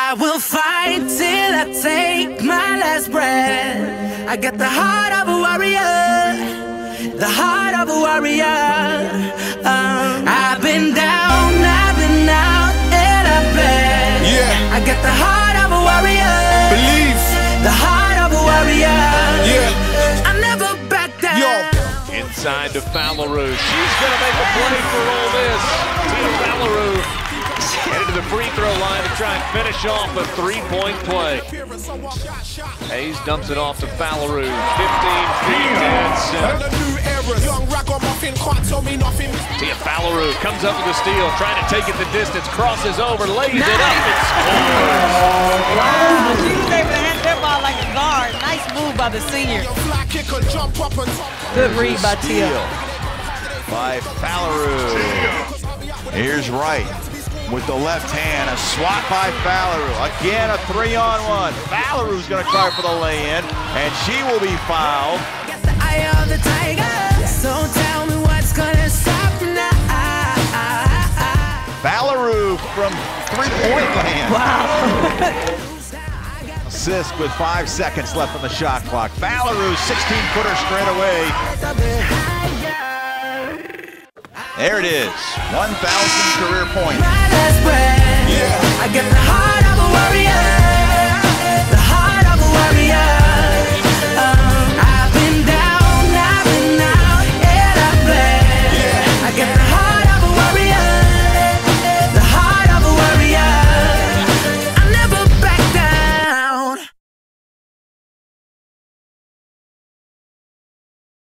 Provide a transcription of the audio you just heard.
I will fight till I take my last breath. I got the heart of a warrior, the heart of a warrior. I've been down, I've been out, and I've bled. Yeah. I got the heart of a warrior, Believe. the heart of a warrior. Yeah. I never back down. Yo. Inside to Falaru. She's going to make a play for Ole Miss. Tia Falaru headed to the free throw line to try and finish off a three-point play. Hayes dumps it off to Falaru. 15 feet, dead center. Tia Falaru comes up with the steal, trying to take it the distance, crosses over, lays it up, and scores. Wow, she was able to hit that ball like a guard. Nice move by the senior. Good read by Tia. By Falaru. Here's Wright with the left hand, a swat by Falaru. Again, a 3-on-1. Falaru's going to try for the lay-in, and she will be fouled. Got the eye of the tiger, so tell me what's gonna stop now. Falaru from three-point land. Wow. Assist with 5 seconds left on the shot clock. Falaru, 16-footer straight away. There it is, 1,000 career points. My last breath. Yeah. I got the heart of a warrior.